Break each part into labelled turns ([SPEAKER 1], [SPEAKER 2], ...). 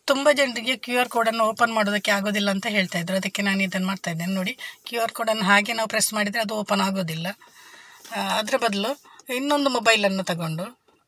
[SPEAKER 1] ತುಂಬ ಜನರಿಗೆ Q R ಕೋಡನ್ನು ಓಪನ್ ಮಾಡೋದಕ್ಕೆ ಆಗೋದಿಲ್ಲ ಅಂತ ಹೇಳ್ತಾ ಇದ್ರು. ಅದಕ್ಕೆ ನಾನು ಇದನ್ನು ಮಾಡ್ತಾ ಇದ್ದೇನೆ ನೋಡಿ. ಕ್ಯೂ ಆರ್ ಕೋಡನ್ನು ಹಾಗೆ ನಾವು ಪ್ರೆಸ್ ಮಾಡಿದರೆ ಅದು ಓಪನ್ ಆಗೋದಿಲ್ಲ. ಅದರ ಬದಲು ಇನ್ನೊಂದು ಮೊಬೈಲನ್ನು ತಗೊಂಡು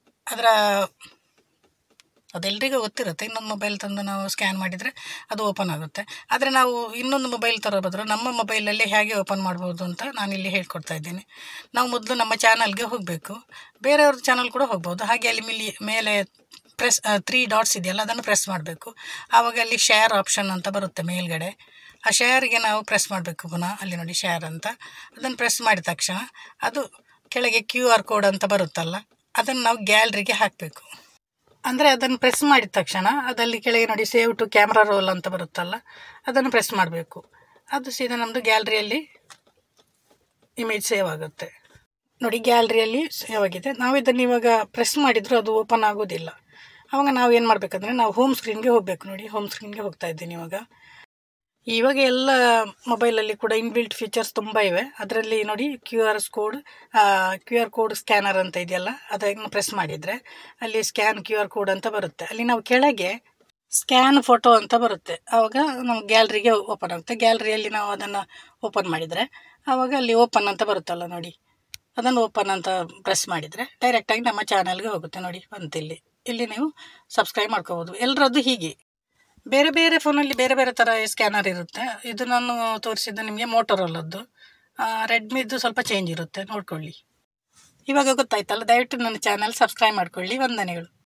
[SPEAKER 1] ಅದೆಲ್ಲರಿಗೂ ಗೊತ್ತಿರುತ್ತೆ, ಇನ್ನೊಂದು ಮೊಬೈಲ್ ತಂದು ನಾವು ಸ್ಕ್ಯಾನ್ ಮಾಡಿದರೆ ಅದು ಓಪನ್ ಆಗುತ್ತೆ. ಆದರೆ ನಾವು ಇನ್ನೊಂದು ಮೊಬೈಲ್ ತರೋ ಬದಲು ನಮ್ಮ ಮೊಬೈಲಲ್ಲಿ ಹೇಗೆ ಓಪನ್ ಮಾಡ್ಬೋದು ಅಂತ ನಾನಿಲ್ಲಿ ಹೇಳ್ಕೊಡ್ತಾ ಇದ್ದೀನಿ. ನಾವು ಮೊದಲು ನಮ್ಮ ಚಾನಲ್ಗೆ ಹೋಗಬೇಕು, ಬೇರೆಯವ್ರ ಚಾನಲ್ ಕೂಡ ಹೋಗ್ಬೋದು. ಹಾಗೆ ಅಲ್ಲಿ ಮೇಲೆ ಪ್ರೆಸ್ 3 ಡಾಟ್ಸ್ ಇದೆಯಲ್ಲ, ಅದನ್ನು ಪ್ರೆಸ್ ಮಾಡಬೇಕು. ಆವಾಗ ಅಲ್ಲಿ ಶೇರ್ ಆಪ್ಷನ್ ಅಂತ ಬರುತ್ತೆ ಮೇಲ್ಗಡೆ. ಆ ಶೇರ್ಗೆ ನಾವು ಪ್ರೆಸ್ ಮಾಡಬೇಕು ಪುನಃ. ಅಲ್ಲಿ ನೋಡಿ ಶೇರ್ ಅಂತ, ಅದನ್ನು ಪ್ರೆಸ್ ಮಾಡಿದ ತಕ್ಷಣ ಅದು ಕೆಳಗೆ ಕ್ಯೂ ಆರ್ ಕೋಡ್ ಅಂತ ಬರುತ್ತಲ್ಲ, ಅದನ್ನು ನಾವು ಗ್ಯಾಲರಿಗೆ ಹಾಕಬೇಕು. ಅಂದರೆ ಅದನ್ನು ಪ್ರೆಸ್ ಮಾಡಿದ ತಕ್ಷಣ ಅದಲ್ಲಿ ಕೆಳಗೆ ನೋಡಿ ಸೇವ್ ಟು ಕ್ಯಾಮ್ರಾ ರೋಲ್ ಅಂತ ಬರುತ್ತಲ್ಲ, ಅದನ್ನು ಪ್ರೆಸ್ ಮಾಡಬೇಕು. ಅದು ಸೀದಾ ನಮ್ಮದು ಗ್ಯಾಲರಿಯಲ್ಲಿ ಇಮೇಜ್ ಸೇವ್ ಆಗುತ್ತೆ ನೋಡಿ. ಗ್ಯಾಲರಿಯಲ್ಲಿ ಸೇವ್ ಆಗಿದೆ. ನಾವು ಇದನ್ನು ಇವಾಗ ಪ್ರೆಸ್ ಮಾಡಿದರೂ ಅದು ಓಪನ್ ಆಗೋದಿಲ್ಲ. ಆವಾಗ ನಾವು ಏನು ಮಾಡಬೇಕಂದ್ರೆ ನಾವು ಹೋಮ್ ಸ್ಕ್ರೀನ್ಗೆ ಹೋಗಬೇಕು ನೋಡಿ. ಹೋಮ್ ಸ್ಕ್ರೀನ್ಗೆ ಹೋಗ್ತಾ ಇದ್ದೀನಿ ಇವಾಗ ಎಲ್ಲ ಮೊಬೈಲಲ್ಲಿ ಕೂಡ ಇನ್ಬಿಲ್ಟ್ ಫೀಚರ್ಸ್ ತುಂಬ ಇವೆ. ಅದರಲ್ಲಿ ನೋಡಿ ಕ್ಯೂ ಆರ್ ಕೋಡ್ ಸ್ಕ್ಯಾನರ್ ಅಂತ ಇದೆಯಲ್ಲ, ಅದನ್ನು ಪ್ರೆಸ್ ಮಾಡಿದರೆ ಅಲ್ಲಿ ಸ್ಕ್ಯಾನ್ ಕ್ಯೂ ಆರ್ ಕೋಡ್ ಅಂತ ಬರುತ್ತೆ. ಅಲ್ಲಿ ನಾವು ಕೆಳಗೆ ಸ್ಕ್ಯಾನ್ ಫೋಟೋ ಅಂತ ಬರುತ್ತೆ. ಆವಾಗ ನಾವು ಗ್ಯಾಲರಿಗೆ ಓಪನ್ ಆಗುತ್ತೆ. ಗ್ಯಾಲರಿಯಲ್ಲಿ ನಾವು ಅದನ್ನು ಓಪನ್ ಮಾಡಿದರೆ ಆವಾಗ ಅಲ್ಲಿ ಓಪನ್ ಅಂತ ಬರುತ್ತಲ್ಲ ನೋಡಿ, ಅದನ್ನು ಓಪನ್ ಅಂತ ಪ್ರೆಸ್ ಮಾಡಿದರೆ ಡೈರೆಕ್ಟಾಗಿ ನಮ್ಮ ಚಾನಲ್ಗೆ ಹೋಗುತ್ತೆ ನೋಡಿ. ಇಲ್ಲಿ ನೀವು ಸಬ್ಸ್ಕ್ರೈಬ್ ಮಾಡ್ಕೋಬೋದು. ಎಲ್ಲರದ್ದು ಹೀಗೆ ಬೇರೆ ಬೇರೆ ಫೋನಲ್ಲಿ ಬೇರೆ ಬೇರೆ ಥರ ಸ್ಕ್ಯಾನರ್ ಇರುತ್ತೆ. ಇದು ನಾನು ತೋರಿಸಿದ್ದು ನಿಮಗೆ ಮೋಟೋರೋಲದ್ದು. ರೆಡ್ಮಿದು ಸ್ವಲ್ಪ ಚೇಂಜ್ ಇರುತ್ತೆ, ನೋಡ್ಕೊಳ್ಳಿ. ಇವಾಗ ಗೊತ್ತಾಯ್ತಲ್ಲ. ದಯವಿಟ್ಟು ನನ್ನ ಚಾನಲ್ ಸಬ್ಸ್ಕ್ರೈಬ್ ಮಾಡ್ಕೊಳ್ಳಿ. ವಂದನೆಗಳು.